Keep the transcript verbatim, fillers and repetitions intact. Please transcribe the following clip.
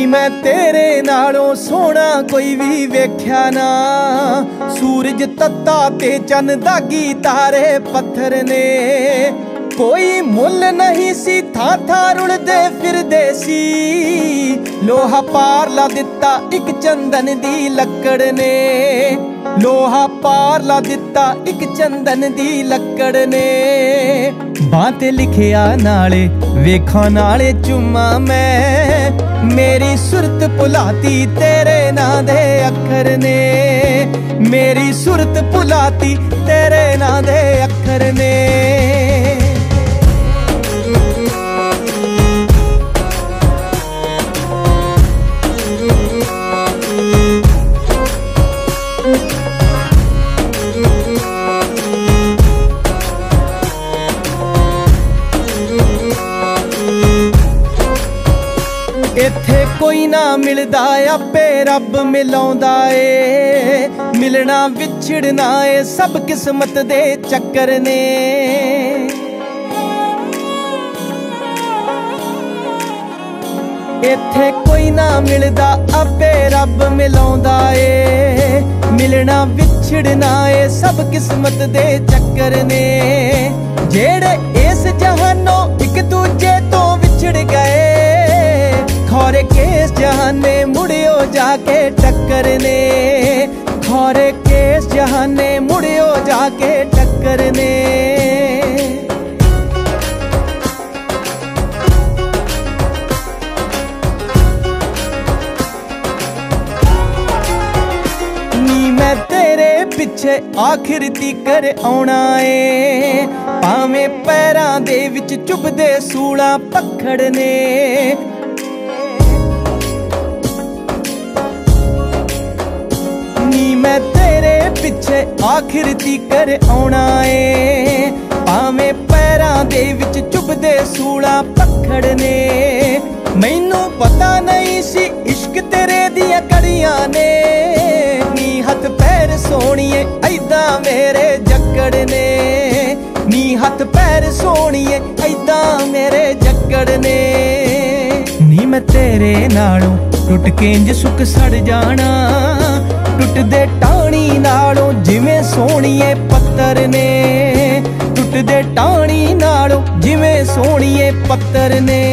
मैं तेरे नालों सोना कोई भी वेख्या ना। सूरज तत्ता ते चन दागी तारे पत्थर ने। कोई मुल नहीं सी था था रुलदे फिरदे सी। लोहा पार ला दिता एक चंदन दी लकड़ ने। लोहा पार ला दिता एक चंदन दी लकड़ ने। बां ते लिखिया नाले वेखां नाले चुम्मा मैं। मेरी सुरत भुलाती तेरे नां दे अखर ने। मेरी सुरत भुलाती तेरे नां दे अखर ने। इत्थे कोई ना मिलदा आपे रब मिलाउंदा ए। मिलना विछड़ना ए सब किस्मत दे चक्कर ने। इत्थे कोई ना मिलदा आपे रब मिलाउंदा ए। मिलना विछड़ना ए सब किस्मत दे चक्कर ने। जेड़े इस जहानों एक दूजे तो विछड़ गए। खौरे केस जहाने मुड़ियो जाके टक्कर ने। खौरे केस जहाने मुड़ियो जाके टक्कर ने। नी मैं तेरे पिछे आखिर तीकर आउणा ए। भावें पैरां दे विच चुभदे सूला पखड़ ने। मैं तेरे पिछे आखिर तीकर आउणा ए। भावें पैरां दे विच चुभदे सूला पखड़ ने। मैनू पता नहीं सी इश्क तेरे दियां कड़ियां ने। नी हथ पैर सोहणीए ऐदां मेरे जक्कड़ ने। नी हथ पैर सोहणीए ऐदां मेरे जक्कड़ ने। नी मैं तेरे नालों टुट के इंज सुक सड़ जाना। टुटदे टाणी नालों जिवें सोहणीए पत्तर ने। टुटदे टाणी नालों जिवें सोहणीए पत्तर ने।